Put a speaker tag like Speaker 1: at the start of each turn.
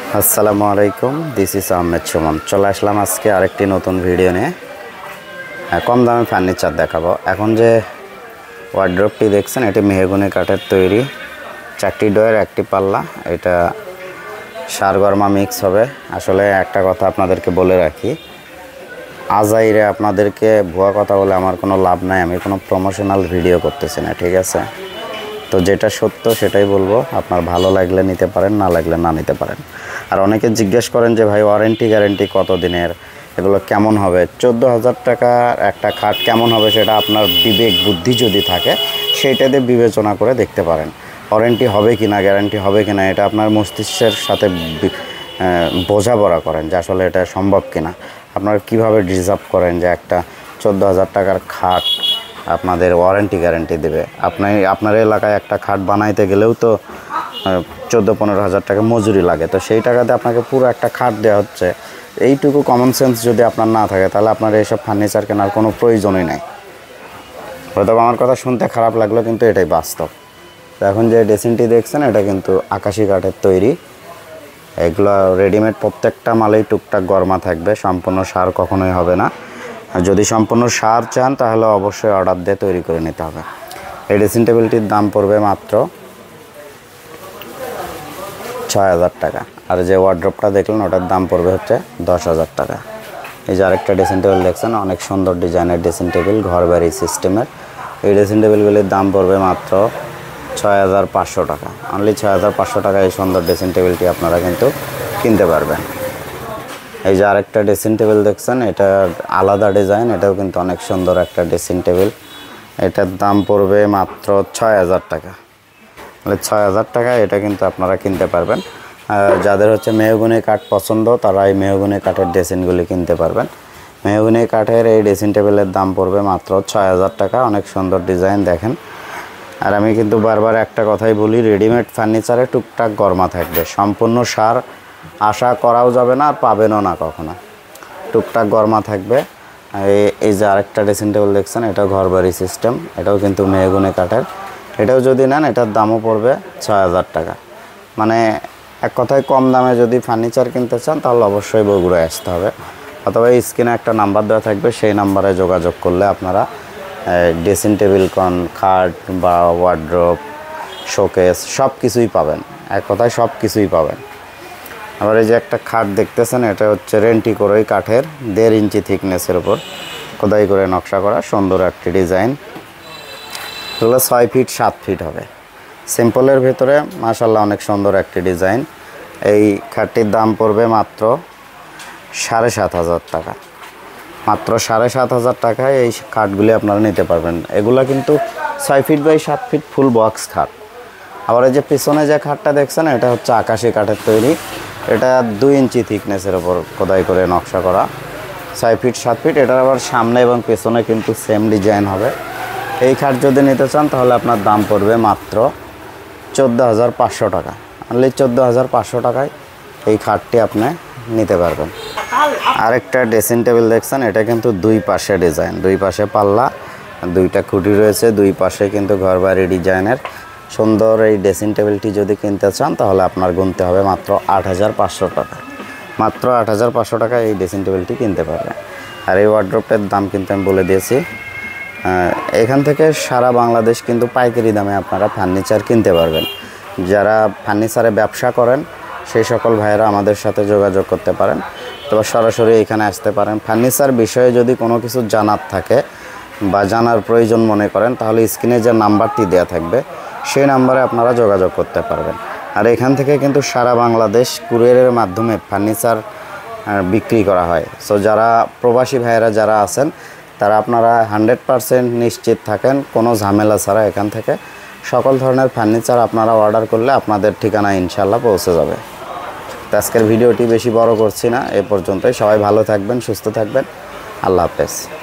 Speaker 1: আসসালামু আলাইকুম, this is Ahmed Suman. চলে আসলাম আজকে আরেকটি নতুন ভিডিও নিয়ে। কম দামে ফার্নিচার দেখাবো। এখন যে ওয়ার্ড্রপটি দেখছেন, এটি মেহগনি কাঠের তৈরি, 4টি ডয়ের 1টি পাল্লা। এটা সারগরমা মিক্স হবে। আসলে একটা কথা আপনাদেরকে বলে রাখি, আজাইরে আপনাদেরকে ভুয়া কথা বলে আমার কোনো লাভ নাই। আমি কোনো প্রমোশনাল ভিডিও করতেছি না, ঠিক আছে? তো যেটা সত্য সেটাই বলবো। আপনার ভালো লাগলে নিতে পারেন, না লাগলে না নিতে পারেন। আর অনেকে জিজ্ঞেস করেন যে ভাই ওয়ারেন্টি গ্যারেন্টি কত দিনের, এগুলো কেমন হবে? 14,000 টাকার একটা খাট কেমন হবে সেটা আপনার বিবেক বুদ্ধি যদি থাকে সেইটাতে বিবেচনা করে দেখতে পারেন। ওয়ারেন্টি হবে কি না, গ্যারান্টি হবে কি না, এটা আপনার মস্তিষ্কের সাথে বোঝাপড়া করেন যে আসলে এটা সম্ভব কি না। আপনারা কীভাবে ডিজার্ভ করেন যে একটা 14,000 টাকার খাট আপনাদের ওয়ারেন্টি গ্যারান্টি দেবে? আপনার এলাকায় একটা খাট বানাইতে গেলেও তো 14-15 হাজার টাকা মজুরি লাগে। তো সেই টাকাতে আপনাকে পুরো একটা খাট দেওয়া হচ্ছে। এইটুকু কমন সেন্স যদি আপনার না থাকে তাহলে আপনার এইসব ফার্নিচার কেনার কোনো প্রয়োজনই নাই। হয়তো আমার কথা শুনতে খারাপ লাগলো, কিন্তু এটাই বাস্তব। তো এখন যে ড্রেসিংটি দেখছেন, এটা কিন্তু আকাশি কাঠের তৈরি। এগুলো রেডিমেড, প্রত্যেকটা মালেই টুকটাক গরমা থাকবে, সম্পূর্ণ সার কখনোই হবে না। আর যদি সম্পূর্ণ সার চান তাহলে অবশ্যই অর্ডার দিয়ে তৈরি করে নিতে হবে। এই ড্রেসিং টেবিলটির দাম পড়বে মাত্র 6,000 টাকা। আর যে ওয়ার্ড্রপটা দেখলেন ওটার দাম পড়বে হচ্ছে 10,000 টাকা। এই যে আরেকটা ড্রেসিং টেবিল দেখছেন, অনেক সুন্দর ডিজাইনের ড্রেসিং টেবিল, ঘর বাড়ি সিস্টেমের। এই ড্রেসিং টেবিলগুলির দাম পড়বে মাত্র 6,500 টাকা। অনলি 6,500 টাকা এই সুন্দর ড্রেসিং টেবিলটি আপনারা কিন্তু কিনতে পারবেন। এই যে আরেকটা ড্রেসিং টেবিল দেখছেন, এটা আলাদা ডিজাইন, এটাও কিন্তু অনেক সুন্দর একটা ড্রেসিং টেবিল। এটার দাম পড়বে মাত্র 6,000 টাকা। মানে 6,000 টাকা এটা কিন্তু আপনারা কিনতে পারবেন। যাদের হচ্ছে মেহগনি কাঠ পছন্দ তারা এই মেহগনি কাঠের ড্রেসিংগুলি কিনতে পারবেন। মেহগনি কাঠের এই ড্রেসিং টেবিলের দাম পড়বে মাত্র 6,000 টাকা। অনেক সুন্দর ডিজাইন দেখেন। আর আমি কিন্তু বারবার একটা কথাই বলি, রেডিমেড ফার্নিচারে টুকটাক গরমা থাকবে, সম্পূর্ণ সার আশা করাও যাবে না, আর পাবেনও না কখনো। টুকটাক গরমা থাকবে। এই যে আরেকটা ড্রেসিং টেবিল দেখছেন, এটাও ঘরবাড়ি সিস্টেম, এটাও কিন্তু মেহগনি কাঠের। এটাও যদি নেন এটার দামও পড়বে 6,000 টাকা। মানে এক কথায় কম দামে যদি ফার্নিচার কিনতে চান তাহলে অবশ্যই বগুড়ায় আসতে হবে, অথবা স্ক্রিনে একটা নাম্বার দেওয়া থাকবে, সেই নাম্বারে যোগাযোগ করলে আপনারা ড্রেসিং টেবিল কন, খাট বা ওয়ার্ড্রোব, শোকেস সব কিছুই পাবেন। এক কথায় সব কিছুই পাবেন। আবার এই যে একটা খাট দেখতেছেন, এটা হচ্ছে রেন্টি করোই কাঠের, 1.5 ইঞ্চি থিকনেসের উপর খোদাই করে নকশা করা সুন্দর একটি ডিজাইন। এগুলো 6 ফিট 7 ফিট হবে। সিম্পলের ভেতরে মাশাআল্লাহ অনেক সুন্দর একটি ডিজাইন। এই খাটটির দাম পড়বে মাত্র 7,500 টাকা। মাত্র 7,500 টাকায় এই খাটগুলি আপনারা নিতে পারবেন। এগুলো কিন্তু 6 feet by 7 feet full box খাট। আবার এই যে পিছনে যে খাটটা দেখছেন, এটা হচ্ছে আকাশি কাঠের তৈরি। এটা 2 ইঞ্চি থিকনেসের ওপর খোদাই করে নকশা করা, 6 ফিট 7 ফিট। এটার আবার সামনে এবং পেছনে কিন্তু সেম ডিজাইন হবে। এই খাট যদি নিতে চান তাহলে আপনার দাম পড়বে মাত্র 14,500 টাকা। অনলি 14,500 টাকায় এই খাটটি আপনি নিতে পারবেন। আরেকটা ড্রেসিং টেবিল দেখছেন, এটা কিন্তু 2 পাশে ডিজাইন, 2 পাশে পাল্লা, 2টা খুঁটি রয়েছে, 2 পাশে কিন্তু ঘরবাড়ি ডিজাইনের সুন্দর এই ড্রেসিং টেবিলটি যদি কিনতে চান তাহলে আপনার গুনতে হবে মাত্র 8,500 টাকা। মাত্র 8,500 টাকা এই ড্রেসিং টেবিলটি কিনতে পারবেন। আর এই ওয়ার্ড্রোবটার দাম কিন্তু আমি বলে দিয়েছি। এখান থেকে সারা বাংলাদেশ কিন্তু পাইকারি দামে আপনারা ফার্নিচার কিনতে পারবেন। যারা ফার্নিচারে ব্যবসা করেন সেই সকল ভাইয়েরা আমাদের সাথে যোগাযোগ করতে পারেন, অথবা সরাসরি এখানে আসতে পারেন। ফার্নিচার বিষয়ে যদি কোনো কিছু জানার থাকে বা জানার প্রয়োজন মনে করেন তাহলে স্ক্রিনে যে নাম্বারটি দেওয়া থাকবে সেই নাম্বারে আপনারা যোগাযোগ করতে পারবেন। আর এখান থেকে কিন্তু সারা বাংলাদেশ কুরিয়ারের মাধ্যমে ফার্নিচার বিক্রি করা হয়। সো যারা প্রবাসী ভাইয়েরা যারা আছেন তারা আপনারা 100% নিশ্চিত থাকেন, কোনো ঝামেলা ছাড়া এখান থেকে সকল ধরনের ফার্নিচার আপনারা অর্ডার করলে আপনাদের ঠিকানায় ইনশাল্লাহ পৌঁছে যাবে। তো আজকের ভিডিওটি বেশি বড় করছি না, এ পর্যন্তই। সবাই ভালো থাকবেন, সুস্থ থাকবেন। আল্লাহ হাফেজ।